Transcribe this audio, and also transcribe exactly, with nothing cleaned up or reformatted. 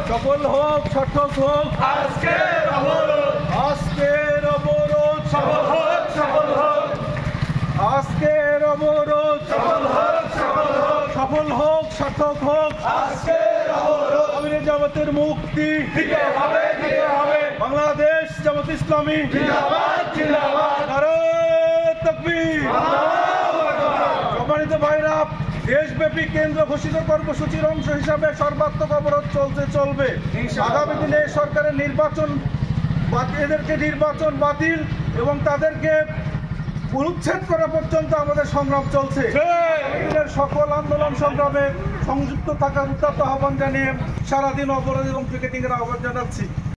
সফল হোক, সার্থক হোক আজকের অবরোধ, আজকের অবরোধ, সফল হোক, সফল হোক, আজকের অবরোধ সফল হোক, সফল হোক, সফল হোক, সার্থক হোক। আজকের অবরোধ আমিরে জামাতের মুক্তি দিতে হবে, দিতে হবে। বাংলাদেশ জামাত ইসলামী জিন্দাবাদ, জিন্দাবাদ। নারায়ে তাকবীর। আল্লাহু আকবার। সম্মানিত ভাইরা, দেশব্যাপী কেন্দ্র ঘোষিত কর্মসূচির অংশ হিসাবে সর্বাত্মক অবরোধ চলতে চলবে। আগামী দিনে সরকারের নির্বাচন বাতিল, এদেরকে নির্বাচন বাতিল এবং তাদেরকে উচ্ছেদ করা পর্যন্ত আমাদের সংগ্রাম চলছে। দিনের সকল আন্দোলন সংগ্রামে সংযুক্ত থাকার উত্তপ্ত আহ্বান জানিয়ে সারাদিন অবরোধ এবং পিকেটিং এর আহ্বান জানাচ্ছি।